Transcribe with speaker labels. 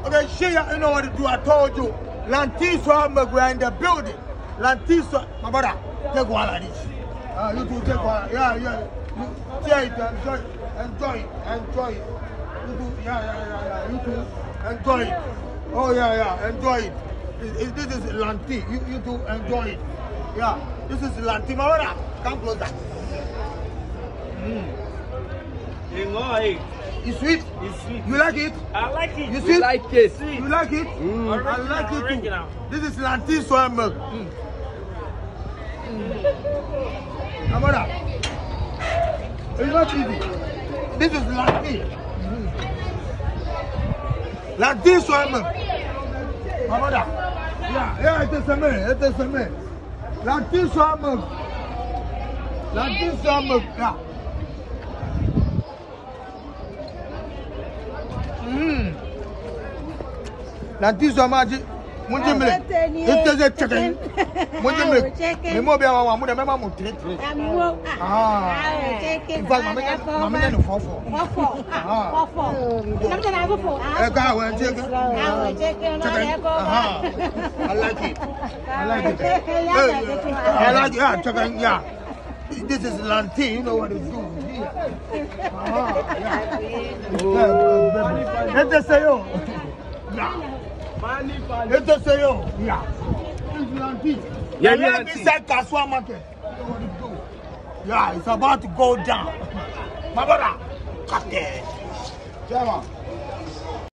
Speaker 1: Okay, Shia, you know what to do. I told you. Lantiso, we're in the building. Lantiso, my brother, take one like this. You two take one. Yeah. You take it, enjoy it. You two, yeah. You two, enjoy it. Oh, yeah, enjoy it. This is Lanti. You two, enjoy it. Yeah, this is Lanti. My brother, come closer. It's sweet.
Speaker 2: It's sweet.
Speaker 1: You like it?
Speaker 2: I like it.
Speaker 1: You see?
Speaker 3: like it.
Speaker 1: You like it?
Speaker 2: Original,
Speaker 1: I like it
Speaker 2: original.
Speaker 1: too. This is Lanti soy milk. Amara, it's not easy. This is Lanti. Lanti soy milk. Amara, yeah, it is a man. Lanti soy milk. Lanti soy milk. Yeah. Lanti soy milk. Munjimile, it is a chicken. Munjimile, me mo be awa mu de me ma mu treat. In fact, mama no fofo. I like it. Yeah, chicken, yeah. This is Lanti, you know what it do. Let us say yo. Let us say yo. Yeah. It's Lanti. Yeah, inside Kaswa market. Yeah, it's about to go down. My brother, cut it.